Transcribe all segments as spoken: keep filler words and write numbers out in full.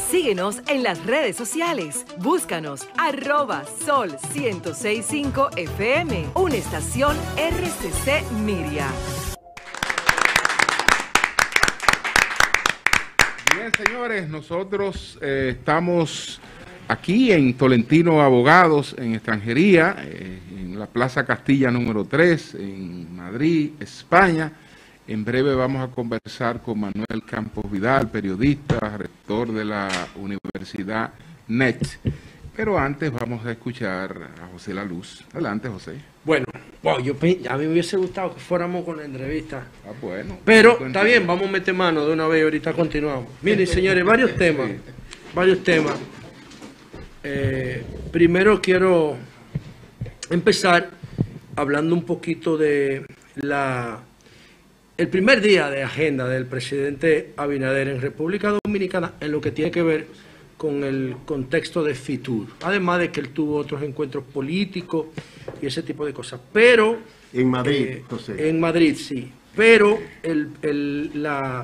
Síguenos en las redes sociales. Búscanos arroba sol ciento seis punto cinco F M, una estación R C C Miria. Bien, señores, nosotros eh, estamos aquí en Tolentino Abogados, en extranjería, eh, en la Plaza Castilla número tres, en Madrid, España. En breve vamos a conversar con Manuel Campos Vidal, periodista, rector de la Universidad N E T. Pero antes vamos a escuchar a José La Luz. Adelante, José. Bueno, wow, yo, a mí me hubiese gustado que fuéramos con la entrevista. Ah, bueno. Pero está bien, vamos a meter mano de una vez y ahorita continuamos. Miren, señores, varios temas. Varios temas. Eh, primero quiero empezar hablando un poquito de la... el primer día de agenda del presidente Abinader en República Dominicana en lo que tiene que ver con el contexto de Fitur. Además de que él tuvo otros encuentros políticos y ese tipo de cosas. Pero... En Madrid, eh, José. En Madrid, sí. Pero el, el, la,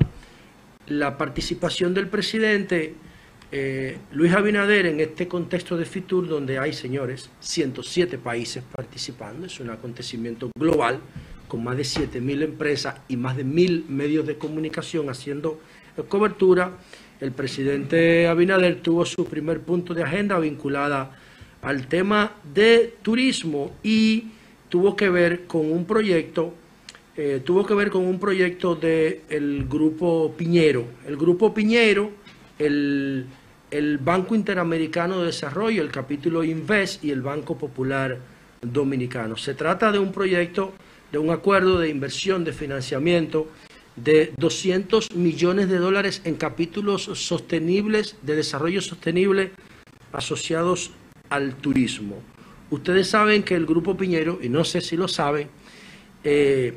la participación del presidente eh, Luis Abinader en este contexto de Fitur, donde hay, señores, ciento siete países participando, es un acontecimiento global, con más de siete mil empresas y más de mil medios de comunicación haciendo cobertura. El presidente Abinader tuvo su primer punto de agenda vinculada al tema de turismo y tuvo que ver con un proyecto, eh, tuvo que ver con un proyecto del Grupo Piñero. El Grupo Piñero, el, el Banco Interamericano de Desarrollo, el capítulo Invest y el Banco Popular Dominicano. Se trata de un proyecto, de un acuerdo de inversión, de financiamiento de doscientos millones de dólares en capítulos sostenibles, de desarrollo sostenible asociados al turismo. Ustedes saben que el Grupo Piñero, y no sé si lo saben, eh,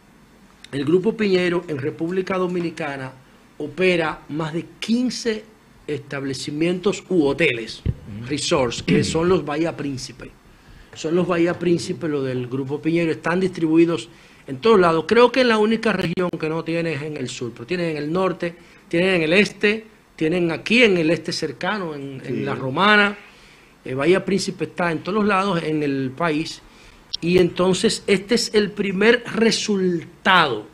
el Grupo Piñero en República Dominicana opera más de quince establecimientos u hoteles, resorts, que son los Bahía Príncipe. Son los Bahía Príncipe, los del Grupo Piñero, están distribuidos en todos lados. Creo que en la única región que no tiene es en el sur, pero tienen en el norte, tienen en el este, tienen aquí en el este cercano, en, sí. en La Romana. Eh, Bahía Príncipe está en todos los lados en el país. Y entonces este es el primer resultado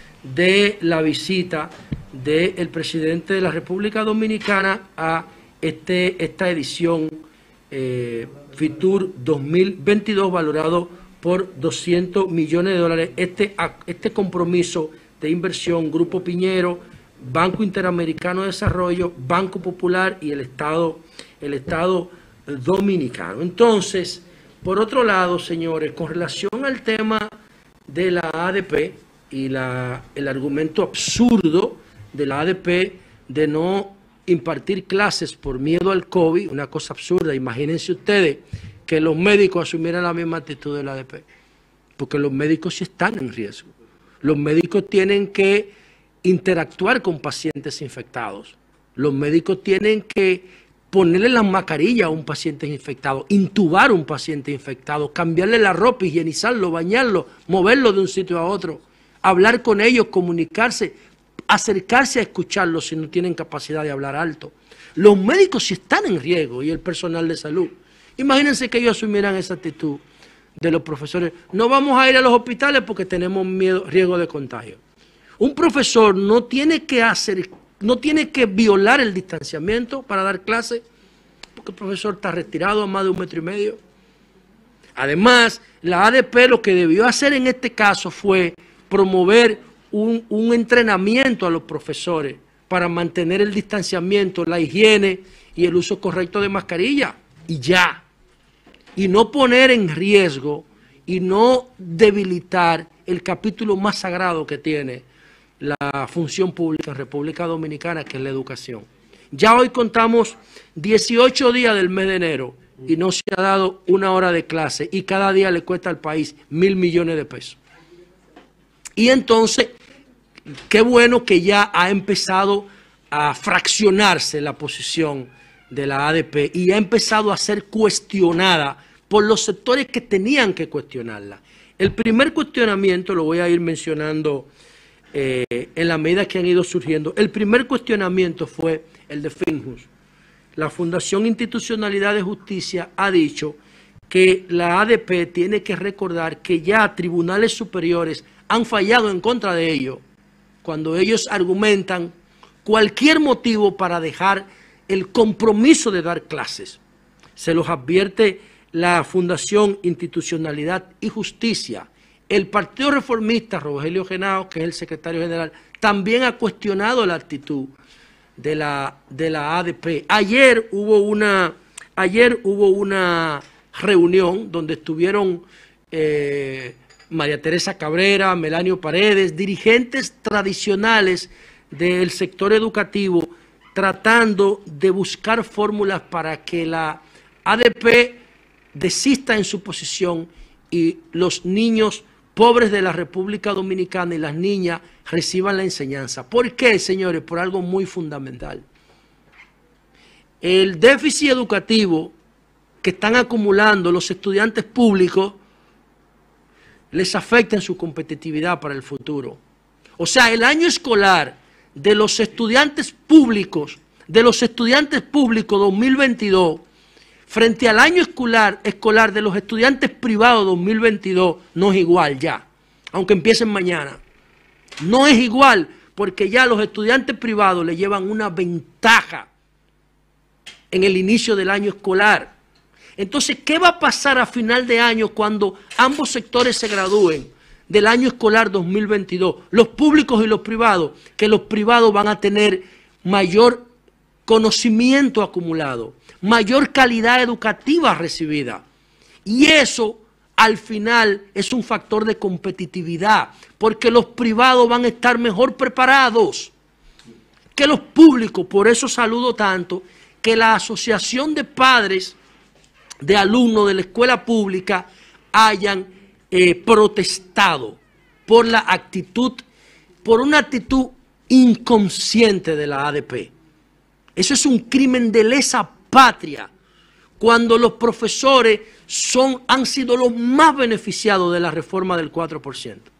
de la visita del presidente de la República Dominicana a este, esta edición eh, Fitur dos mil veintidós, valorado por doscientos millones de dólares. Este, este compromiso de inversión, Grupo Piñero, Banco Interamericano de Desarrollo, Banco Popular y el Estado, el Estado Dominicano. Entonces, por otro lado, señores, con relación al tema de la A D P y la, el argumento absurdo de la A D P de no impartir clases por miedo al COVID, una cosa absurda. Imagínense ustedes que los médicos asumieran la misma actitud de la A D P, porque los médicos sí están en riesgo. Los médicos tienen que interactuar con pacientes infectados. Los médicos tienen que ponerle las mascarillas a un paciente infectado, intubar a un paciente infectado, cambiarle la ropa, higienizarlo, bañarlo, moverlo de un sitio a otro, hablar con ellos, comunicarse, acercarse a escucharlos si no tienen capacidad de hablar alto. Los médicos sí están en riesgo y el personal de salud. Imagínense que ellos asumieran esa actitud de los profesores. No vamos a ir a los hospitales porque tenemos miedo, riesgo de contagio. Un profesor no tiene que hacer, no tiene que violar el distanciamiento para dar clase, porque el profesor está retirado a más de un metro y medio. Además, la A D P lo que debió hacer en este caso fue promover un, un entrenamiento a los profesores para mantener el distanciamiento, la higiene y el uso correcto de mascarilla. Y ya. Y no poner en riesgo y no debilitar el capítulo más sagrado que tiene la función pública en República Dominicana, que es la educación. Ya hoy contamos dieciocho días del mes de enero y no se ha dado una hora de clase y cada día le cuesta al país mil millones de pesos. Y entonces, qué bueno que ya ha empezado a fraccionarse la posición de la A D P y ha empezado a ser cuestionada por los sectores que tenían que cuestionarla. El primer cuestionamiento lo voy a ir mencionando eh, en la medida que han ido surgiendo. El primer cuestionamiento fue el de Finjus, la Fundación Institucionalidad de Justicia ha dicho que la A D P tiene que recordar que ya tribunales superiores han fallado en contra de ellos cuando ellos argumentan cualquier motivo para dejar el compromiso de dar clases. Se los advierte la Fundación Institucionalidad y Justicia. El Partido Reformista, Rogelio Genao, que es el secretario general, también ha cuestionado la actitud de la, de la A D P. Ayer hubo una, ayer hubo una reunión donde estuvieron eh, María Teresa Cabrera, Melanio Paredes, dirigentes tradicionales del sector educativo, tratando de buscar fórmulas para que la A D P desista en su posición y los niños pobres de la República Dominicana y las niñas reciban la enseñanza. ¿Por qué, señores? Por algo muy fundamental. El déficit educativo que están acumulando los estudiantes públicos les afecta en su competitividad para el futuro. O sea, el año escolar de los estudiantes públicos, de los estudiantes públicos dos mil veintidós, frente al año escolar, escolar de los estudiantes privados dos mil veintidós, no es igual ya, aunque empiecen mañana. No es igual, porque ya los estudiantes privados le llevan una ventaja en el inicio del año escolar. Entonces, ¿qué va a pasar a final de año cuando ambos sectores se gradúen del año escolar dos mil veintidós? Los públicos y los privados, que los privados van a tener mayor conocimiento acumulado, mayor calidad educativa recibida. Y eso, al final, es un factor de competitividad, porque los privados van a estar mejor preparados que los públicos. Por eso saludo tanto que la Asociación de Padres de Alumnos de la Escuela Pública hayan eh, protestado por la actitud, por una actitud inconsciente de la A D P. Eso es un crimen de lesa patria, cuando los profesores son, han sido los más beneficiados de la reforma del cuatro por ciento.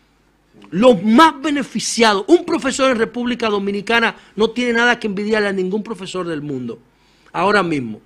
Los más beneficiados. Un profesor en República Dominicana no tiene nada que envidiarle a ningún profesor del mundo, ahora mismo,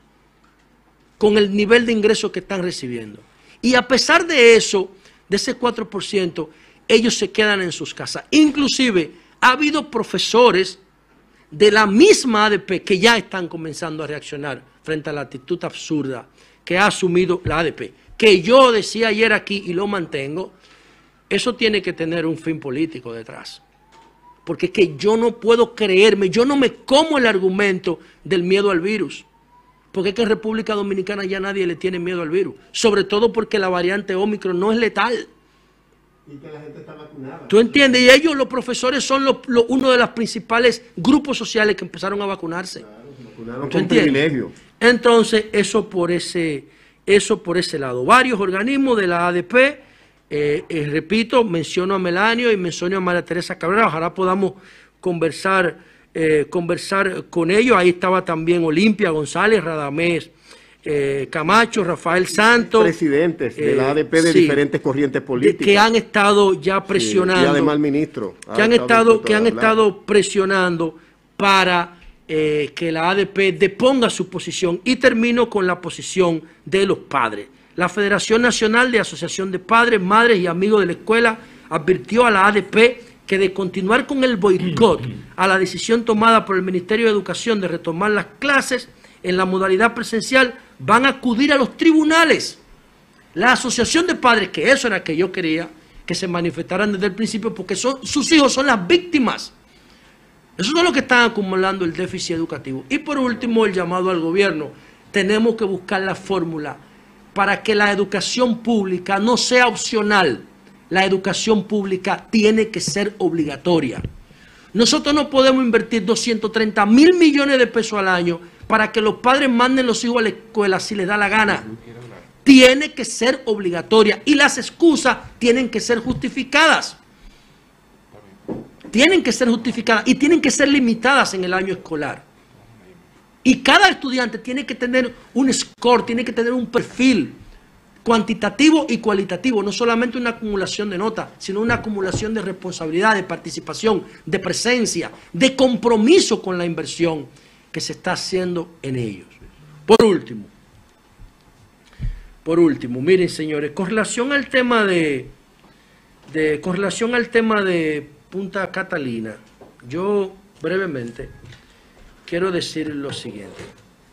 con el nivel de ingresos que están recibiendo. Y a pesar de eso, de ese cuatro por ciento, ellos se quedan en sus casas. Inclusive, ha habido profesores de la misma A D P que ya están comenzando a reaccionar frente a la actitud absurda que ha asumido la A D P. Que yo decía ayer aquí y lo mantengo, eso tiene que tener un fin político detrás. Porque es que yo no puedo creerme, yo no me como el argumento del miedo al virus. Porque es que en República Dominicana ya nadie le tiene miedo al virus. Sobre todo porque la variante Ómicron no es letal. Y que la gente está vacunada. ¿Tú entiendes? Y ellos, los profesores, son los, los, uno de los principales grupos sociales que empezaron a vacunarse. Claro, se vacunaron con privilegio. Entonces, eso por ese, eso por ese lado. Varios organismos de la A D P, eh, eh, repito, menciono a Melanio y menciono a María Teresa Cabrera. Ojalá podamos conversar Eh, conversar con ellos. Ahí estaba también Olimpia González, Radamés eh, Camacho, Rafael Santos. Presidentes de la A D P de sí, diferentes corrientes políticas. Que han estado ya presionando. Sí, y además el ministro. Que han estado, que han estado presionando para eh, que la A D P deponga su posición. Y termino con la posición de los padres. La Federación Nacional de Asociación de Padres, Madres y Amigos de la Escuela advirtió a la A D P que de continuar con el boicot a la decisión tomada por el Ministerio de Educación de retomar las clases en la modalidad presencial, van a acudir a los tribunales. La Asociación de Padres, que eso era que yo quería, que se manifestaran desde el principio, porque son, sus hijos son las víctimas. Eso es lo que están acumulando el déficit educativo. Y por último, el llamado al gobierno. Tenemos que buscar la fórmula para que la educación pública no sea opcional. La educación pública tiene que ser obligatoria. Nosotros no podemos invertir doscientos treinta mil millones de pesos al año para que los padres manden los hijos a la escuela si les da la gana. Tiene que ser obligatoria y las excusas tienen que ser justificadas. Tienen que ser justificadas y tienen que ser limitadas en el año escolar. Y cada estudiante tiene que tener un score, tiene que tener un perfil cuantitativo y cualitativo, no solamente una acumulación de notas, sino una acumulación de responsabilidad, de participación, de presencia, de compromiso con la inversión que se está haciendo en ellos. Por último, por último, miren señores, con relación al tema de, de con relación al tema de Punta Catalina, yo brevemente quiero decir lo siguiente.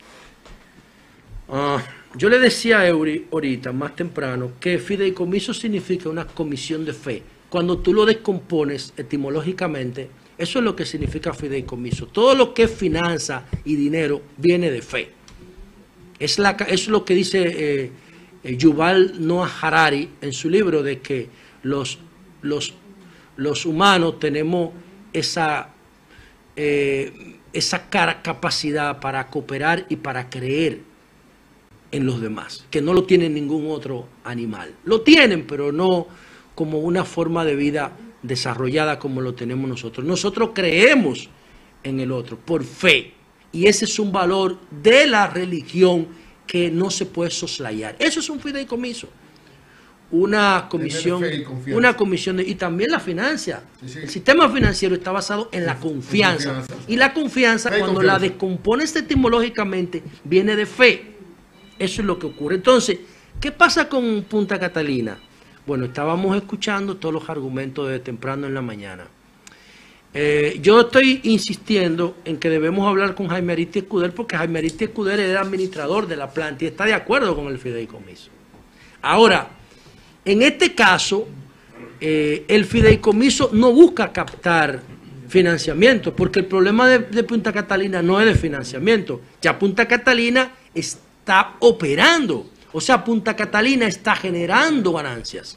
Uh, yo le decía a Eury ahorita, más temprano, que fideicomiso significa una comisión de fe. Cuando tú lo descompones etimológicamente, eso es lo que significa fideicomiso. Todo lo que es finanza y dinero viene de fe. Es, la, es lo que dice eh, eh, Yuval Noah Harari en su libro, de que los, los, los humanos tenemos esa, eh, esa capacidad para cooperar y para creer en los demás, que no lo tiene ningún otro animal. Lo tienen, pero no como una forma de vida desarrollada como lo tenemos nosotros. Nosotros creemos en el otro por fe, y ese es un valor de la religión que no se puede soslayar. Eso es un fideicomiso. Una comisión, una comisión de, y también la financia. Sí, sí. El sistema financiero está basado en la confianza. confianza. Y la confianza, cuando confianza. la descompones etimológicamente, viene de fe. Eso es lo que ocurre. Entonces, ¿qué pasa con Punta Catalina? Bueno, estábamos escuchando todos los argumentos de temprano en la mañana. Eh, yo estoy insistiendo en que debemos hablar con Jaime Aristi Escudero, porque Jaime Aristi Escudero era administrador de la planta y está de acuerdo con el fideicomiso. Ahora, en este caso, eh, el fideicomiso no busca captar financiamiento, porque el problema de, de Punta Catalina no es de financiamiento. Ya Punta Catalina está está operando, o sea, Punta Catalina está generando ganancias.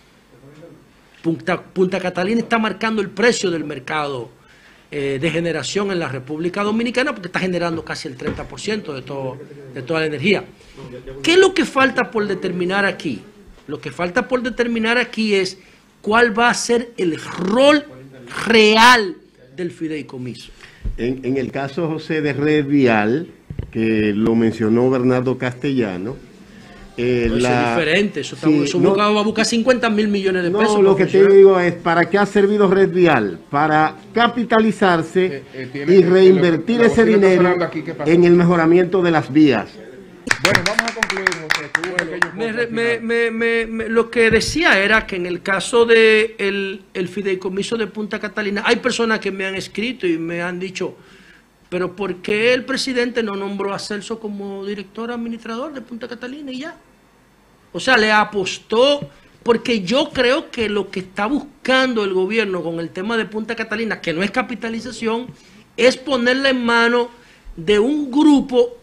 Punta, Punta Catalina está marcando el precio del mercado eh, de generación en la República Dominicana, porque está generando casi el treinta por ciento de, todo, de toda la energía. ¿Qué es lo que falta por determinar aquí? Lo que falta por determinar aquí es cuál va a ser el rol real del fideicomiso. En, en el caso, José, de Red Vial, que lo mencionó Bernardo Castellano. Eh, no, la, eso es diferente, eso, está, sí, eso no, va a buscar cincuenta mil millones de no, pesos. No, lo que te digo es, ¿para qué ha servido Red Vial? Para capitalizarse eh, eh, tiene, y reinvertir lo, ese dinero aquí, en el mejoramiento de las vías. Bueno, vamos a concluir, José. Bueno, me, me, me, me, lo que decía era que en el caso de el, el fideicomiso de Punta Catalina, hay personas que me han escrito y me han dicho, pero ¿por qué el presidente no nombró a Celso como director administrador de Punta Catalina y ya? O sea, le apostó, porque yo creo que lo que está buscando el gobierno con el tema de Punta Catalina, que no es capitalización, es ponerla en manos de un grupo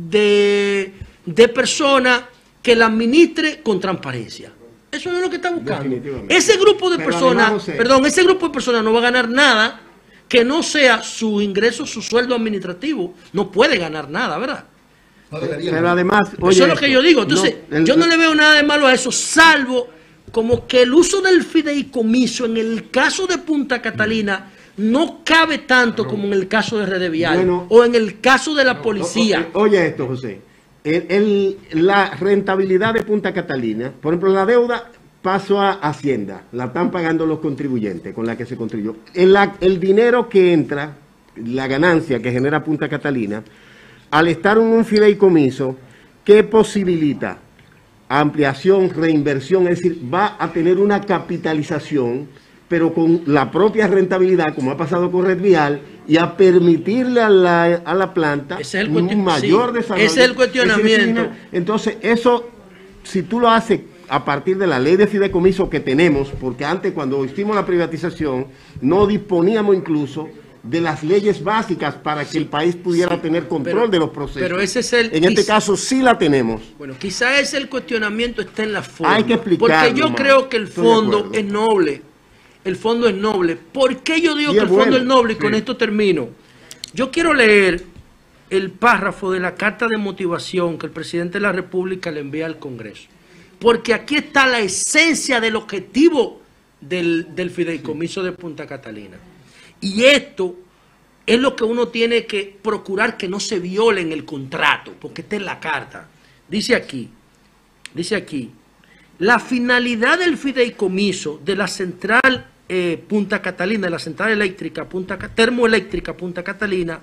de, de personas que la administre con transparencia. Eso no es lo que está buscando. Ese grupo de personas, perdón, ese grupo de personas no va a ganar nada que no sea su ingreso, su sueldo administrativo. No puede ganar nada, ¿verdad? No debería, pero además, oye, eso es lo que yo digo. Entonces, no, el, yo no le veo nada de malo a eso, salvo como que el uso del fideicomiso en el caso de Punta Catalina no cabe tanto como en el caso de Red Vial, bueno, o en el caso de la policía. Oye esto, José. El, el, la rentabilidad de Punta Catalina, por ejemplo, la deuda pasó a Hacienda, la están pagando los contribuyentes con la que se construyó. El, el dinero que entra, la ganancia que genera Punta Catalina, al estar en un fideicomiso, ¿qué posibilita? Ampliación, reinversión, es decir, va a tener una capitalización, pero con la propia rentabilidad, como ha pasado con Red Vial, y a permitirle a la, a la planta es el un mayor sí, desarrollo. Ese es el cuestionamiento. Entonces, eso, si tú lo haces a partir de la ley de fideicomiso que tenemos, porque antes cuando hicimos la privatización, no disponíamos incluso de las leyes básicas para que sí, el país pudiera sí, tener control pero, de los procesos. Pero ese es el, en este quizá, caso sí la tenemos. Bueno, quizá ese el cuestionamiento está en la forma. Hay que explicarlo. Porque yo creo que el fondo es noble. El fondo es noble. ¿Por qué yo digo sí, que el fondo bueno, es noble? Y sí, con esto termino. Yo quiero leer el párrafo de la carta de motivación que el presidente de la República le envía al Congreso. Porque aquí está la esencia del objetivo del, del fideicomiso sí, de Punta Catalina. Y esto es lo que uno tiene que procurar que no se viole en el contrato, porque esta es la carta. Dice aquí, dice aquí, la finalidad del fideicomiso de la central eh, Punta Catalina, de la central eléctrica Punta, termoeléctrica Punta Catalina,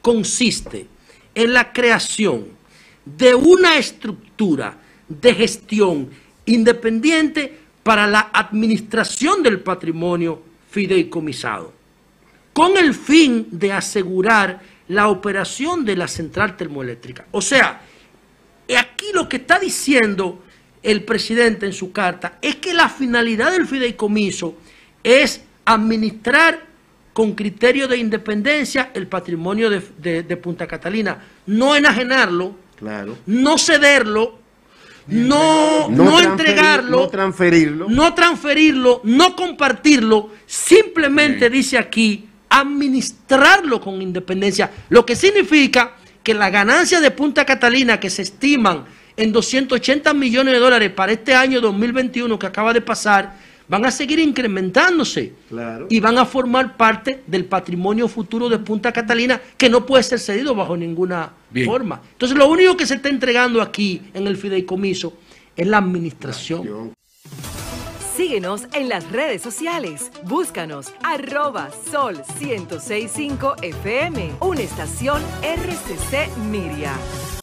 consiste en la creación de una estructura de gestión independiente para la administración del patrimonio fideicomisado, con el fin de asegurar la operación de la central termoeléctrica. O sea, aquí lo que está diciendo el presidente en su carta es que la finalidad del fideicomiso es administrar con criterio de independencia el patrimonio de, de, de Punta Catalina, no enajenarlo, claro, no cederlo, no, no, no entregarlo, no transferirlo, no transferirlo, no compartirlo, simplemente sí. Dice aquí, administrarlo con independencia, lo que significa que las ganancias de Punta Catalina, que se estiman en doscientos ochenta millones de dólares para este año dos mil veintiuno que acaba de pasar, van a seguir incrementándose, claro, y van a formar parte del patrimonio futuro de Punta Catalina, que no puede ser cedido bajo ninguna Bien. forma. Entonces, lo único que se está entregando aquí en el fideicomiso es la administración. Síguenos en las redes sociales. Búscanos arroba sol ciento seis punto cinco F M, una estación R C C Miria.